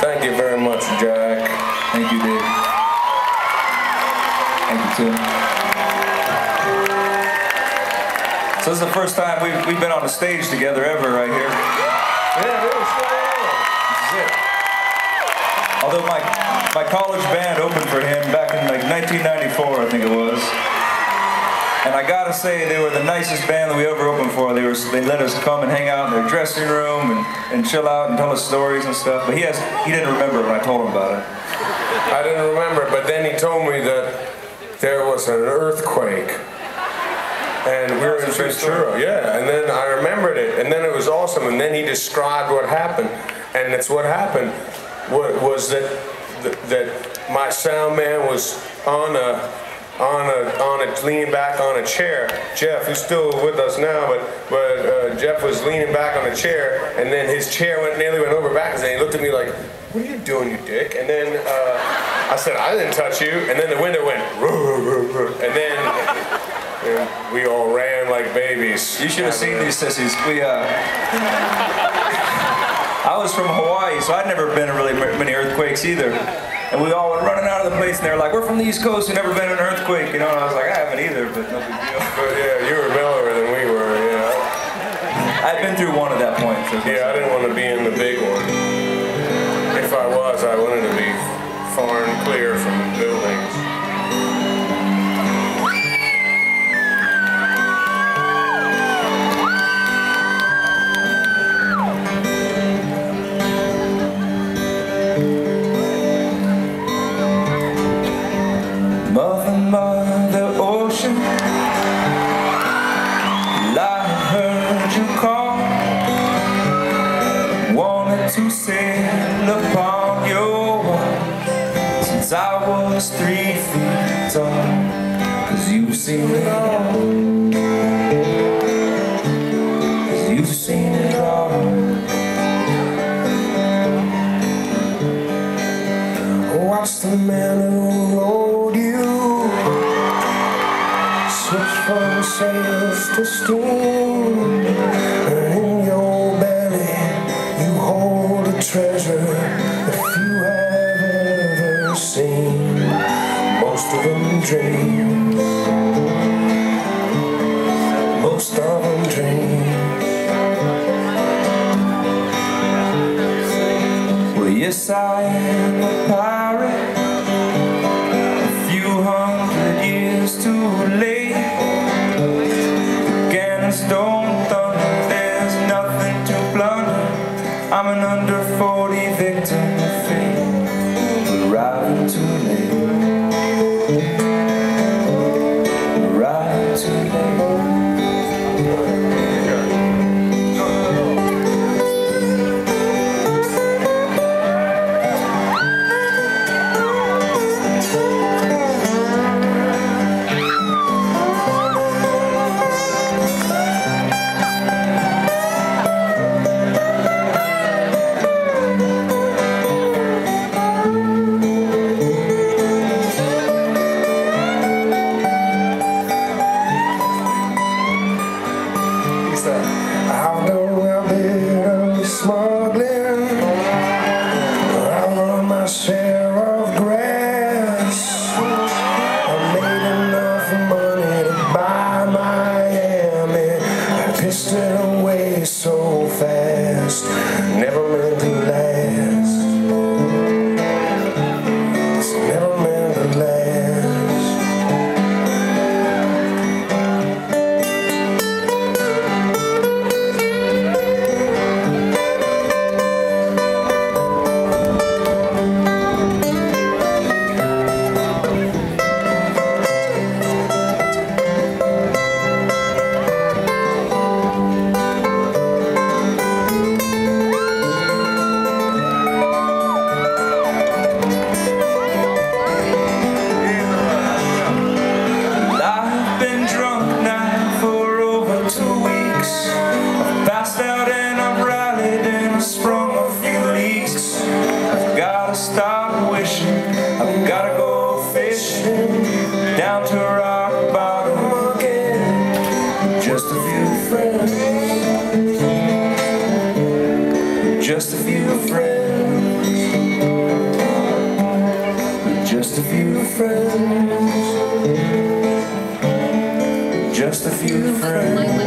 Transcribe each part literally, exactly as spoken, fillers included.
thank you very much, Jack. Thank you, Dave. Thank you, too. So this is the first time we've, we've been on a stage together ever right here. Yeah, it is. This is it. Although my, my college band opened for him back in like nineteen ninety-four, I think it was. And I gotta say, they were the nicest band that we ever opened for. They were, they let us come and hang out in their dressing room and, and chill out and tell us stories and stuff. But he has, he didn't remember when I told him about it. I didn't remember, but then he told me that there was an earthquake. And we were in Ventura, yeah, and then I remembered it, and then it was awesome, and then he described what happened, and that's what happened, was that, that my sound man was on a, on a, on a, leaning back on a chair. Jeff, who's still with us now, but, but uh, Jeff was leaning back on a chair, and then his chair went, nearly went over backwards, and he looked at me like, what are you doing, you dick? And then uh, I said, I didn't touch you, and then the window went, roo, roo, roo, and then and we all ran like babies. You should have seen these sissies. We, uh, I was from Hawaii, so I'd never been in really many earthquakes either. And we all went running out of the place, and they were like, we're from the East Coast, we've never been in an earthquake, you know, and I was like, I haven't either, but no big deal. But yeah, you were mellower than we were, yeah. I'd been through one at that point. So yeah, I didn't want to be in the big one. If I was, I wanted to be far and clear from buildings. Mother, Mother Ocean, I heard you call, wanted to sail upon your wall since I was three feet tall, 'cause you've seen it all, 'cause you've seen it all. Watch the man who rode you switch from sails to steam, and in your belly you hold a treasure if you have ever seen. Most of them dreams, most of them dreams. Well, yes, I am a pirate, a few hundred years too late. The cannons don't thunder, there's nothing to plunder. I'm an under forty victim of fate, arriving too late, arriving too late. friends. Just a few friends.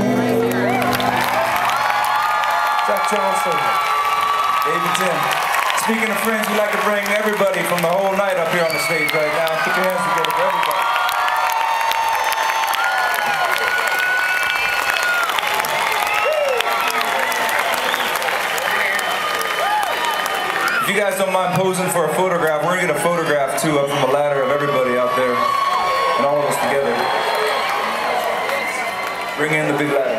Jack Johnson. David Tim. Speaking of friends, we'd like to bring everybody from the whole night up here on the stage right now. Put your hands together for everybody. If you guys don't mind posing for a photograph, we're going to get a photograph too up from the ladder of everybody out there and all of us together. Bring in the big ladder.